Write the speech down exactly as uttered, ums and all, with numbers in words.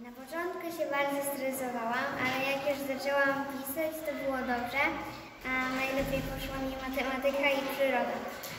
Na początku się bardzo stresowałam, ale jak już zaczęłam pisać, to było dobrze, a najlepiej poszła mi matematyka i przyroda.